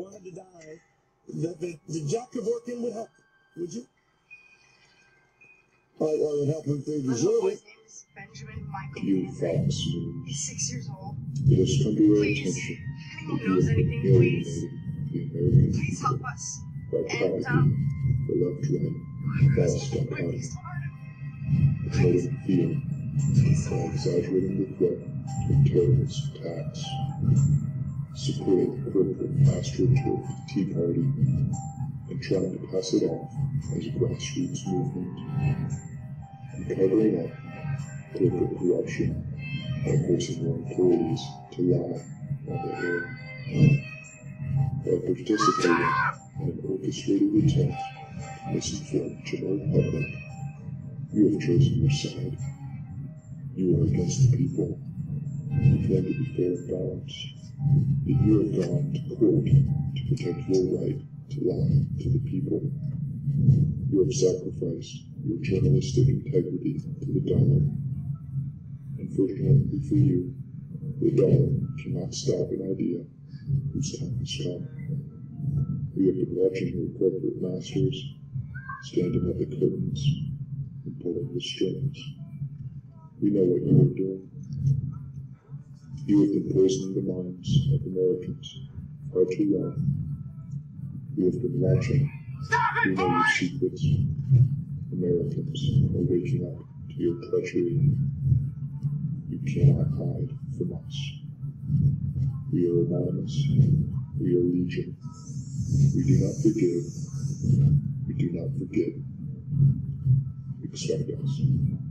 wanted to die, the Jack Kevorkian would help, would you? I would help him if they deserve it. His name is Benjamin Michael. You Fox He's 6 years old. It has come to our Please. attention Anyone that you knows have anything, been please. alienating the American Please help people us. by And, propagating the left-right false dichotomy, please don't hurt him. promoting fear, Please by don't. exaggerating the threat of terrorist attacks, supporting the corporate astroturf Tea Party, and trying to pass it off as a grassroots movement, and covering up corporate corruption by forcing their employees to lie on the air. By participating in an orchestrated attempt to misinform the general public, you have chosen your side. You are against the people. You claim to be fair and balanced. Yet you have gone to court to protect your right to lie to the people. You have sacrificed your journalistic integrity to the dollar. Unfortunately for you, the dollar cannot stop an idea whose time has come. We have been watching your corporate masters standing at the curtains and pulling the strings. We know what you are doing. You have been poisoning the minds of Americans far too long. We have been watching. We know your secrets. Americans are waking up to your treachery. You cannot hide from us. We are anonymous. We are legion. We do not forgive. We do not forget. Expect us.